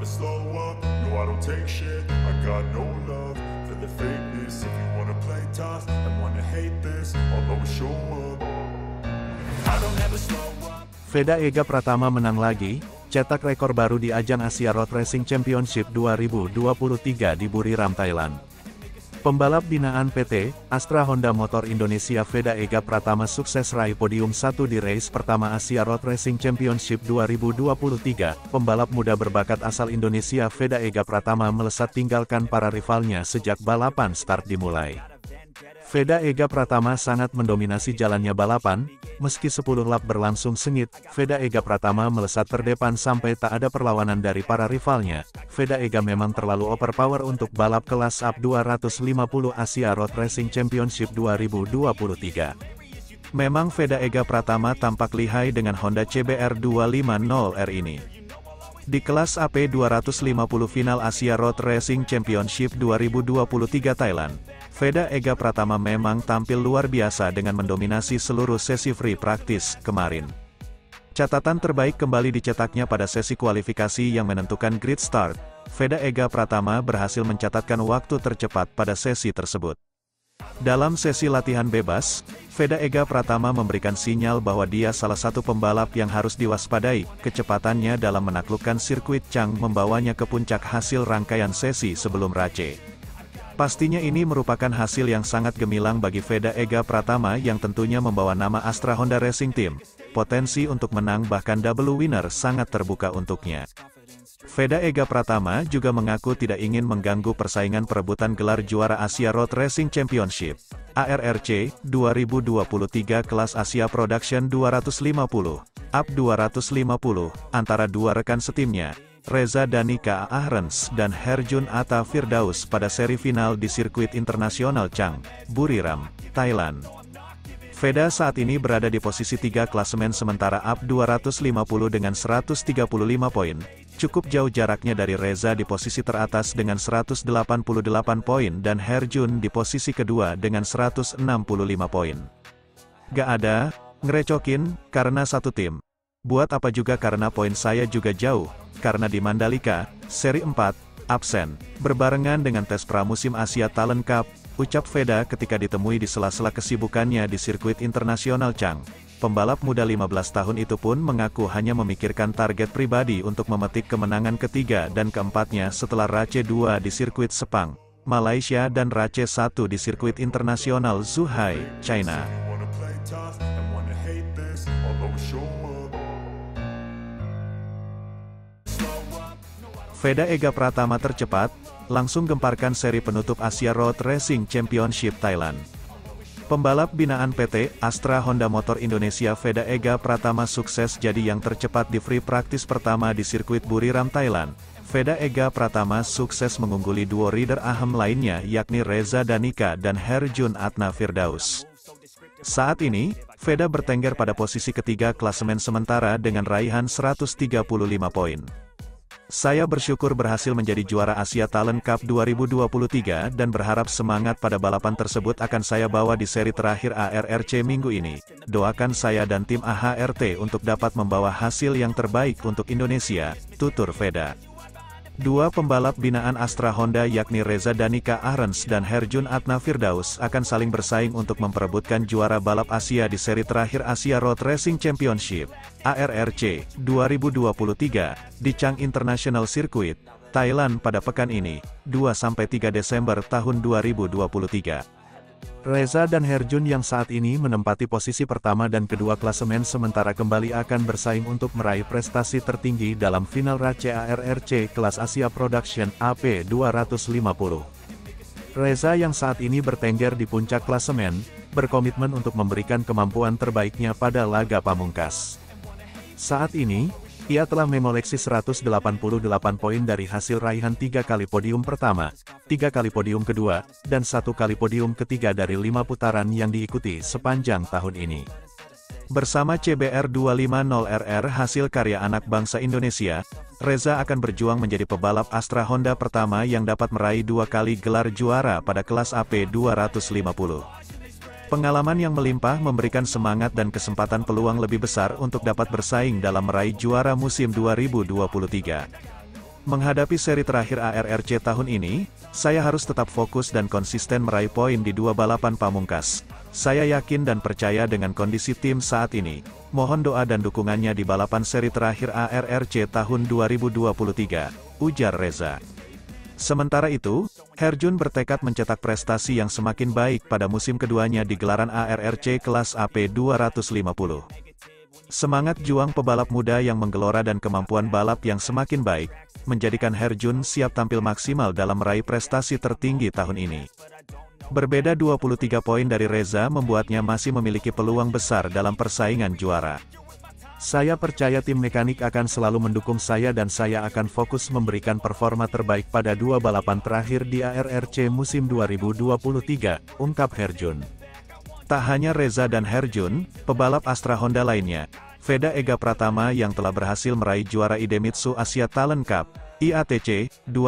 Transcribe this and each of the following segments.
never slow up, no I don't take shit, I got no love for the fakeness. If you wanna play tough and wanna hate this, I'll always show up. I don't ever slow up. Veda Ega Pratama menang lagi, cetak rekor baru di ajang Asia Road Racing Championship 2023 di Buriram, Thailand. Pembalap binaan PT Astra Honda Motor Indonesia Veda Ega Pratama sukses raih podium 1 di race pertama Asia Road Racing Championship 2023. Pembalap muda berbakat asal Indonesia Veda Ega Pratama melesat tinggalkan para rivalnya sejak balapan start dimulai. Veda Ega Pratama sangat mendominasi jalannya balapan, meski 10 lap berlangsung sengit, Veda Ega Pratama melesat terdepan sampai tak ada perlawanan dari para rivalnya. Veda Ega memang terlalu overpower untuk balap kelas up 250 Asia Road Racing Championship 2023. Memang Veda Ega Pratama tampak lihai dengan Honda CBR 250R ini. Di kelas AP 250 final Asia Road Racing Championship 2023 Thailand, Veda Ega Pratama memang tampil luar biasa dengan mendominasi seluruh sesi free practice kemarin. Catatan terbaik kembali dicetaknya pada sesi kualifikasi yang menentukan grid start. Veda Ega Pratama berhasil mencatatkan waktu tercepat pada sesi tersebut. Dalam sesi latihan bebas, Veda Ega Pratama memberikan sinyal bahwa dia salah satu pembalap yang harus diwaspadai. Kecepatannya dalam menaklukkan sirkuit Chang membawanya ke puncak hasil rangkaian sesi sebelum race. Pastinya ini merupakan hasil yang sangat gemilang bagi Veda Ega Pratama yang tentunya membawa nama Astra Honda Racing Team. Potensi untuk menang bahkan double winner sangat terbuka untuknya. Veda Ega Pratama juga mengaku tidak ingin mengganggu persaingan perebutan gelar juara Asia Road Racing Championship ARRC 2023 kelas Asia Production 250 Up 250 antara dua rekan setimnya, Reza Danika Ahrens dan Herjun Atta Firdaus pada seri final di sirkuit internasional Chang, Buriram, Thailand. Veda saat ini berada di posisi 3 klasemen sementara Up 250 dengan 135 poin. Cukup jauh jaraknya dari Reza di posisi teratas dengan 188 poin dan Herjun di posisi kedua dengan 165 poin. Gak ada, ngerecokin, karena satu tim. Buat apa juga karena poin saya juga jauh, karena di Mandalika, seri 4, absen, berbarengan dengan tes pramusim Asia Talent Cup, ucap Veda ketika ditemui di sela-sela kesibukannya di sirkuit internasional Chang. Pembalap muda 15 tahun itu pun mengaku hanya memikirkan target pribadi untuk memetik kemenangan ketiga dan keempatnya setelah race 2 di sirkuit Sepang, Malaysia dan race 1 di sirkuit internasional Zhuhai, China. Veda Ega Pratama tercepat, langsung gemparkan seri penutup Asia Road Racing Championship Thailand. Pembalap binaan PT Astra Honda Motor Indonesia Veda Ega Pratama sukses jadi yang tercepat di free practice pertama di sirkuit Buriram, Thailand. Veda Ega Pratama sukses mengungguli duo rider aham lainnya yakni Reza Danika dan Herjun Atta Firdaus. Saat ini, Veda bertengger pada posisi ketiga klasemen sementara dengan raihan 135 poin. Saya bersyukur berhasil menjadi juara Asia Talent Cup 2023 dan berharap semangat pada balapan tersebut akan saya bawa di seri terakhir ARRC minggu ini. Doakan saya dan tim AHRT untuk dapat membawa hasil yang terbaik untuk Indonesia, tutur Veda. Dua pembalap binaan Astra Honda yakni Reza Danika Ahrens dan Herjun Atta Firdaus akan saling bersaing untuk memperebutkan juara balap Asia di seri terakhir Asia Road Racing Championship ARRC 2023 di Chang International Circuit, Thailand pada pekan ini, 2-3 Desember tahun 2023. Reza dan Herjun yang saat ini menempati posisi pertama dan kedua klasemen sementara kembali akan bersaing untuk meraih prestasi tertinggi dalam final race ARRC kelas Asia Production AP 250. Reza yang saat ini bertengger di puncak klasemen, berkomitmen untuk memberikan kemampuan terbaiknya pada laga pamungkas. Saat ini, ia telah mengoleksi 188 poin dari hasil raihan 3 kali podium pertama, 3 kali podium kedua, dan 1 kali podium ketiga dari 5 putaran yang diikuti sepanjang tahun ini. Bersama CBR 250RR hasil karya anak bangsa Indonesia, Reza akan berjuang menjadi pebalap Astra Honda pertama yang dapat meraih 2 kali gelar juara pada kelas AP 250. Pengalaman yang melimpah memberikan semangat dan kesempatan peluang lebih besar untuk dapat bersaing dalam meraih juara musim 2023. Menghadapi seri terakhir ARRC tahun ini, saya harus tetap fokus dan konsisten meraih poin di 2 balapan pamungkas. Saya yakin dan percaya dengan kondisi tim saat ini. Mohon doa dan dukungannya di balapan seri terakhir ARRC tahun 2023, ujar Reza. Sementara itu, Herjun bertekad mencetak prestasi yang semakin baik pada musim keduanya di gelaran ARRC kelas AP 250. Semangat juang pebalap muda yang menggelora dan kemampuan balap yang semakin baik, menjadikan Herjun siap tampil maksimal dalam meraih prestasi tertinggi tahun ini. Berbeda 23 poin dari Reza membuatnya masih memiliki peluang besar dalam persaingan juara. Saya percaya tim mekanik akan selalu mendukung saya dan saya akan fokus memberikan performa terbaik pada 2 balapan terakhir di ARRC musim 2023, ungkap Herjun. Tak hanya Reza dan Herjun, pebalap Astra Honda lainnya, Veda Ega Pratama yang telah berhasil meraih juara Idemitsu Asia Talent Cup, IATC,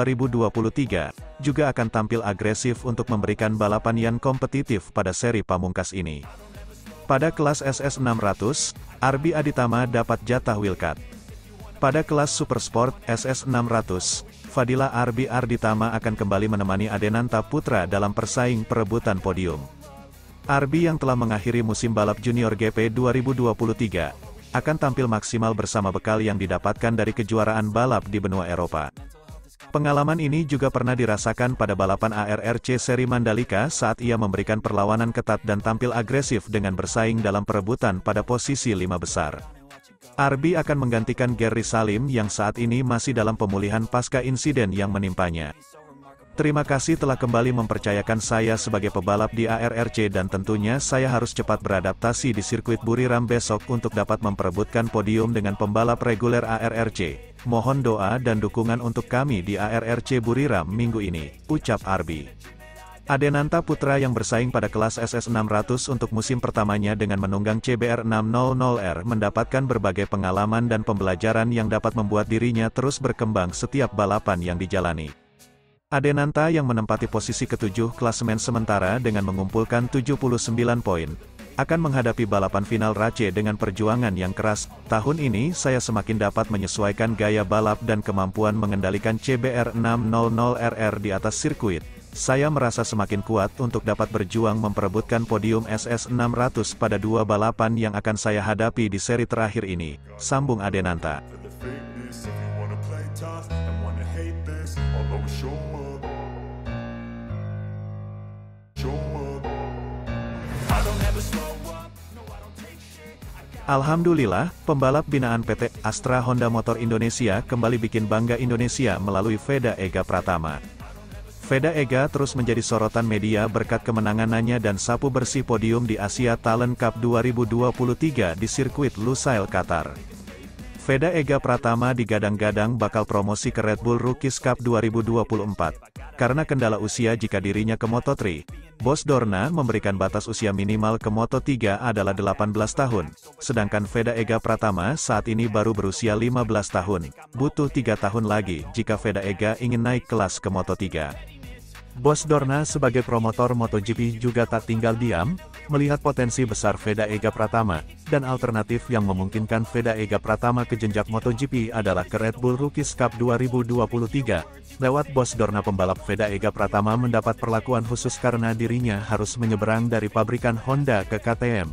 2023, juga akan tampil agresif untuk memberikan balapan yang kompetitif pada seri pamungkas ini. Pada kelas SS600, Arbi Aditama dapat jatah wildcard. Pada kelas Supersport SS600, Fadila Arbi Arditama akan kembali menemani Adenanta Putra dalam persaing perebutan podium. Arbi yang telah mengakhiri musim balap junior GP 2023, akan tampil maksimal bersama bekal yang didapatkan dari kejuaraan balap di benua Eropa. Pengalaman ini juga pernah dirasakan pada balapan ARRC seri Mandalika saat ia memberikan perlawanan ketat dan tampil agresif dengan bersaing dalam perebutan pada posisi 5 besar. Arbi akan menggantikan Gary Salim yang saat ini masih dalam pemulihan pasca insiden yang menimpanya. Terima kasih telah kembali mempercayakan saya sebagai pebalap di ARRC dan tentunya saya harus cepat beradaptasi di sirkuit Buriram besok untuk dapat memperebutkan podium dengan pembalap reguler ARRC. Mohon doa dan dukungan untuk kami di ARRC Buriram minggu ini, ucap Arbi. Adenanta Putra yang bersaing pada kelas SS600 untuk musim pertamanya dengan menunggang CBR 600R mendapatkan berbagai pengalaman dan pembelajaran yang dapat membuat dirinya terus berkembang setiap balapan yang dijalani. Adenanta yang menempati posisi ke-7 klasemen sementara dengan mengumpulkan 79 poin, akan menghadapi balapan final Race dengan perjuangan yang keras. Tahun ini saya semakin dapat menyesuaikan gaya balap dan kemampuan mengendalikan CBR 600RR di atas sirkuit. Saya merasa semakin kuat untuk dapat berjuang memperebutkan podium SS600 pada 2 balapan yang akan saya hadapi di seri terakhir ini, sambung Adenanta. Alhamdulillah, pembalap binaan PT Astra Honda Motor Indonesia kembali bikin bangga Indonesia melalui Veda Ega Pratama. Veda Ega terus menjadi sorotan media berkat kemenangannya dan sapu bersih podium di Asia Talent Cup 2023 di sirkuit Lusail, Qatar. Veda Ega Pratama digadang-gadang bakal promosi ke Red Bull Rookies Cup 2024. Karena kendala usia jika dirinya ke Moto3, Bos Dorna memberikan batas usia minimal ke Moto3 adalah 18 tahun, sedangkan Veda Ega Pratama saat ini baru berusia 15 tahun, butuh 3 tahun lagi jika Veda Ega ingin naik kelas ke Moto3. Bos Dorna sebagai promotor MotoGP juga tak tinggal diam, melihat potensi besar Veda Ega Pratama, dan alternatif yang memungkinkan Veda Ega Pratama ke jenjak MotoGP adalah ke Red Bull Rookies Cup 2023. Lewat Bos Dorna, pembalap Veda Ega Pratama mendapat perlakuan khusus karena dirinya harus menyeberang dari pabrikan Honda ke KTM.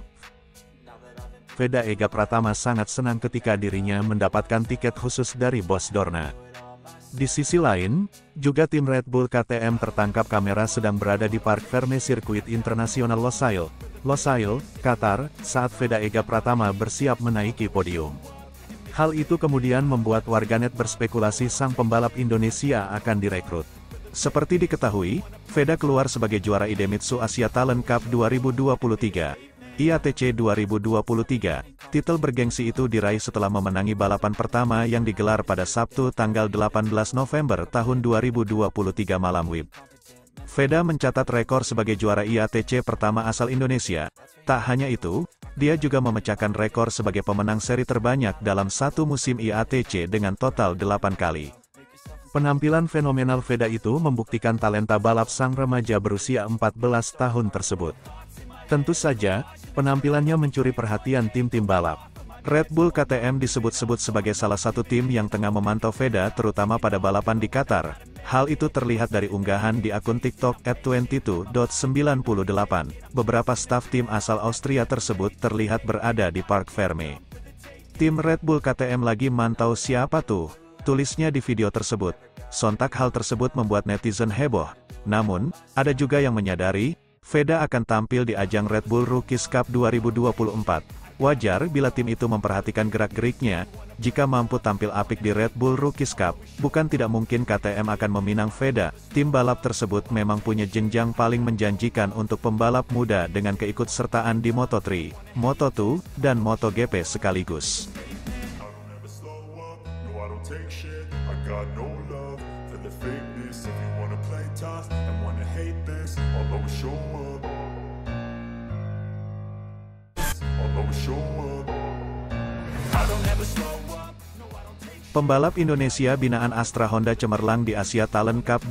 Veda Ega Pratama sangat senang ketika dirinya mendapatkan tiket khusus dari Bos Dorna. Di sisi lain, juga tim Red Bull KTM tertangkap kamera sedang berada di Parc Fermé Sirkuit Internasional Losail, Qatar, saat Veda Ega Pratama bersiap menaiki podium. Hal itu kemudian membuat warganet berspekulasi sang pembalap Indonesia akan direkrut. Seperti diketahui, Veda keluar sebagai juara Idemitsu Asia Talent Cup 2023. IATC 2023, titel bergengsi itu diraih setelah memenangi balapan pertama yang digelar pada Sabtu tanggal 18 November tahun 2023 malam WIB. Veda mencatat rekor sebagai juara IATC pertama asal Indonesia. Tak hanya itu, dia juga memecahkan rekor sebagai pemenang seri terbanyak dalam satu musim IATC dengan total 8 kali. Penampilan fenomenal Veda itu membuktikan talenta balap sang remaja berusia 14 tahun tersebut. Tentu saja, penampilannya mencuri perhatian tim-tim balap. Red Bull KTM disebut-sebut sebagai salah satu tim yang tengah memantau Veda terutama pada balapan di Qatar. Hal itu terlihat dari unggahan di akun TikTok @22.98. Beberapa staf tim asal Austria tersebut terlihat berada di Parc Ferme. Tim Red Bull KTM lagi mantau siapa tuh? Tulisnya di video tersebut. Sontak hal tersebut membuat netizen heboh. Namun, ada juga yang menyadari, Veda akan tampil di ajang Red Bull Rookies Cup 2024. Wajar bila tim itu memperhatikan gerak-geriknya. Jika mampu tampil apik di Red Bull Rookies Cup, bukan tidak mungkin KTM akan meminang Veda. Tim balap tersebut memang punya jenjang paling menjanjikan untuk pembalap muda dengan keikutsertaan di Moto3, Moto2, dan MotoGP sekaligus. Pembalap Indonesia binaan Astra Honda cemerlang di Asia Talent Cup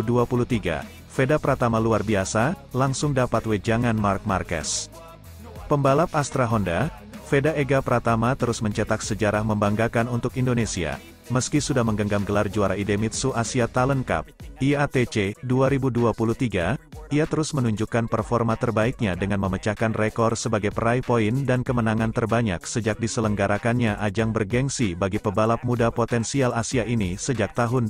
2023. Veda Pratama luar biasa, langsung dapat wejangan Marc Marquez. Pembalap Astra Honda, Veda Ega Pratama terus mencetak sejarah membanggakan untuk Indonesia. Meski sudah menggenggam gelar juara Idemitsu Asia Talent Cup, IATC, 2023, ia terus menunjukkan performa terbaiknya dengan memecahkan rekor sebagai peraih poin dan kemenangan terbanyak sejak diselenggarakannya ajang bergengsi bagi pebalap muda potensial Asia ini sejak tahun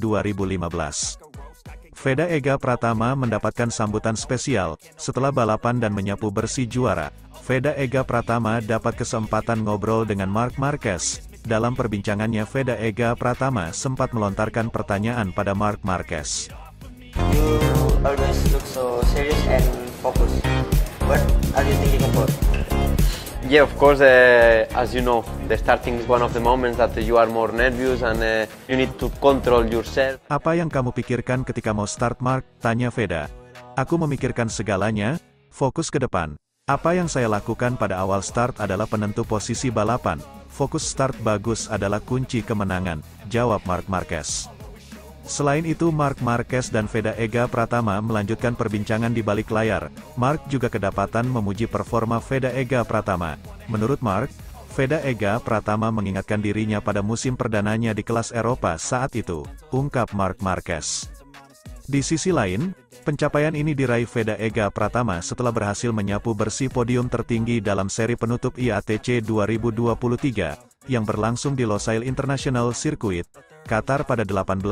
2015. Veda Ega Pratama mendapatkan sambutan spesial setelah balapan dan menyapu bersih juara. Veda Ega Pratama dapat kesempatan ngobrol dengan Marc Marquez. Dalam perbincangannya Veda Ega Pratama sempat melontarkan pertanyaan pada Marc Marquez. You always look so serious and focused. What are you thinking about? Yeah, of course, as you know, the starting is one of the moments that you are more nervous and you need to control yourself. Apa yang kamu pikirkan ketika mau start, Marc? Tanya Veda. Aku memikirkan segalanya, fokus ke depan. Apa yang saya lakukan pada awal start adalah penentu posisi balapan. Fokus start bagus adalah kunci kemenangan, jawab Marc Marquez. Selain itu Marc Marquez dan Veda Ega Pratama melanjutkan perbincangan di balik layar. Marc juga kedapatan memuji performa Veda Ega Pratama. Menurut Marc, Veda Ega Pratama mengingatkan dirinya pada musim perdananya di kelas Eropa saat itu, ungkap Marc Marquez. Di sisi lain, pencapaian ini diraih Veda Ega Pratama setelah berhasil menyapu bersih podium tertinggi dalam seri penutup IATC 2023, yang berlangsung di Losail International Circuit, Qatar pada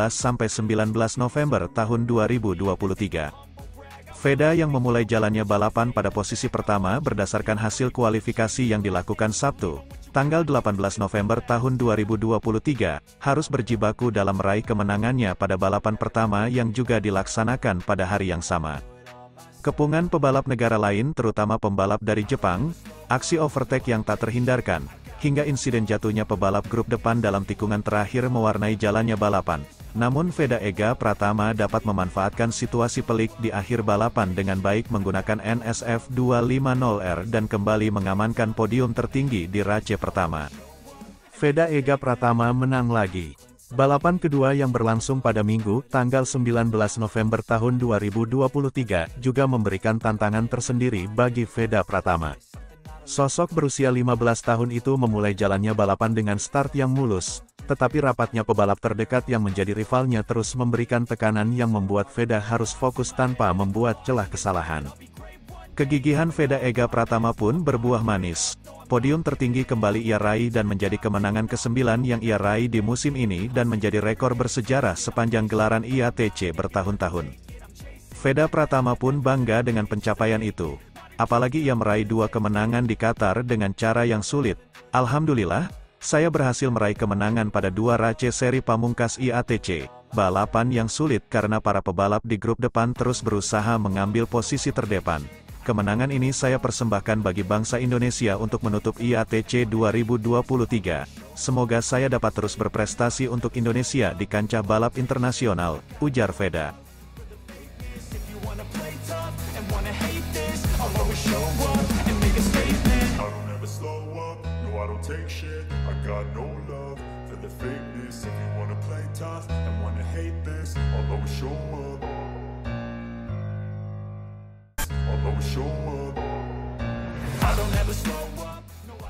18–19 November tahun 2023. Veda yang memulai jalannya balapan pada posisi pertama berdasarkan hasil kualifikasi yang dilakukan Sabtu, tanggal 18 November tahun 2023, harus berjibaku dalam meraih kemenangannya pada balapan pertama yang juga dilaksanakan pada hari yang sama. Kepungan pebalap negara lain terutama pembalap dari Jepang, aksi overtake yang tak terhindarkan, hingga insiden jatuhnya pebalap grup depan dalam tikungan terakhir mewarnai jalannya balapan. Namun Veda Ega Pratama dapat memanfaatkan situasi pelik di akhir balapan dengan baik menggunakan NSF 250R dan kembali mengamankan podium tertinggi di race pertama. Veda Ega Pratama menang lagi. Balapan kedua yang berlangsung pada Minggu, tanggal 19 November tahun 2023, juga memberikan tantangan tersendiri bagi Veda Pratama. Sosok berusia 15 tahun itu memulai jalannya balapan dengan start yang mulus, tetapi rapatnya pebalap terdekat yang menjadi rivalnya terus memberikan tekanan yang membuat Veda harus fokus tanpa membuat celah kesalahan. Kegigihan Veda Ega Pratama pun berbuah manis. Podium tertinggi kembali ia raih dan menjadi kemenangan ke-9 yang ia raih di musim ini dan menjadi rekor bersejarah sepanjang gelaran IATC bertahun-tahun. Veda Pratama pun bangga dengan pencapaian itu. Apalagi ia meraih 2 kemenangan di Qatar dengan cara yang sulit. Alhamdulillah, saya berhasil meraih kemenangan pada 2 race seri pamungkas IATC. Balapan yang sulit karena para pebalap di grup depan terus berusaha mengambil posisi terdepan. Kemenangan ini saya persembahkan bagi bangsa Indonesia untuk menutup IATC 2023. Semoga saya dapat terus berprestasi untuk Indonesia di kancah balap internasional, ujar Veda.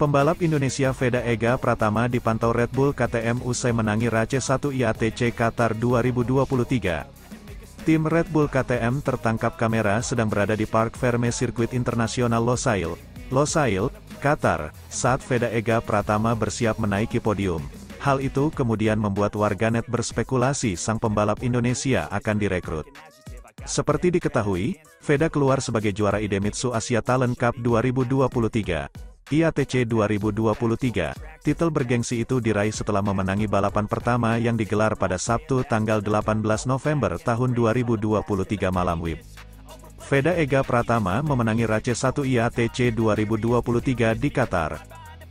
Pembalap Indonesia Veda Ega Pratama dipantau Red Bull KTM usai menangi RACE 1 IATC Qatar 2023. Tim Red Bull KTM tertangkap kamera sedang berada di Parc Fermé Sirkuit Internasional Losail, Qatar, saat Veda Ega Pratama bersiap menaiki podium. Hal itu kemudian membuat warganet berspekulasi sang pembalap Indonesia akan direkrut. Seperti diketahui, Veda keluar sebagai juara Idemitsu Asia Talent Cup 2023. IATC 2023, titel bergengsi itu diraih setelah memenangi balapan pertama yang digelar pada Sabtu tanggal 18 November tahun 2023 malam WIB. Veda Ega Pratama memenangi RACE 1 IATC 2023 di Qatar.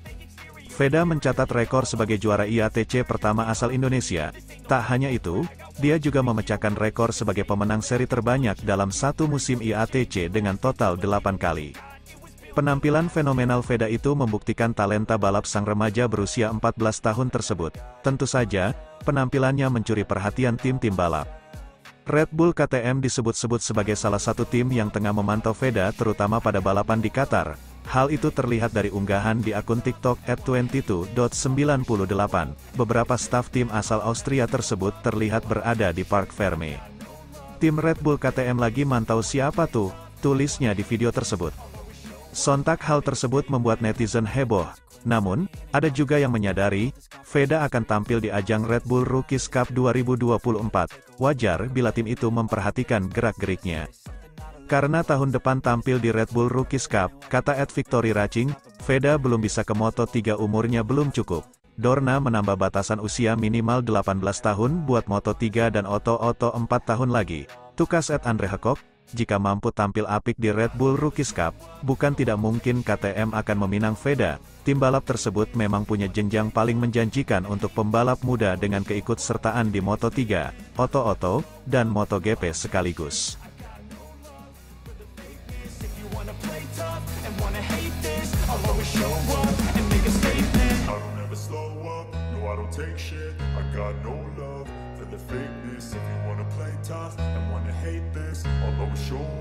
Veda mencatat rekor sebagai juara IATC pertama asal Indonesia. Tak hanya itu, dia juga memecahkan rekor sebagai pemenang seri terbanyak dalam satu musim IATC dengan total 8 kali. Penampilan fenomenal Veda itu membuktikan talenta balap sang remaja berusia 14 tahun tersebut. Tentu saja, penampilannya mencuri perhatian tim-tim balap. Red Bull KTM disebut-sebut sebagai salah satu tim yang tengah memantau Veda terutama pada balapan di Qatar. Hal itu terlihat dari unggahan di akun TikTok @22.98. Beberapa staf tim asal Austria tersebut terlihat berada di Parc Fermé. Tim Red Bull KTM lagi mantau siapa tuh, tulisnya di video tersebut. Sontak hal tersebut membuat netizen heboh. Namun, ada juga yang menyadari, Veda akan tampil di ajang Red Bull Rookies Cup 2024. Wajar bila tim itu memperhatikan gerak-geriknya. Karena tahun depan tampil di Red Bull Rookies Cup, kata @Victory Racing, Veda belum bisa ke Moto3 umurnya belum cukup. Dorna menambah batasan usia minimal 18 tahun buat Moto3 dan Oto 4 tahun lagi. Tukas @Andre Hekok, jika mampu tampil apik di Red Bull Rookies Cup, bukan tidak mungkin KTM akan meminang Veda. Tim balap tersebut memang punya jenjang paling menjanjikan untuk pembalap muda dengan keikutsertaan di Moto3, Oto, dan MotoGP sekaligus. If you wanna play tough and wanna hate this, I'll always show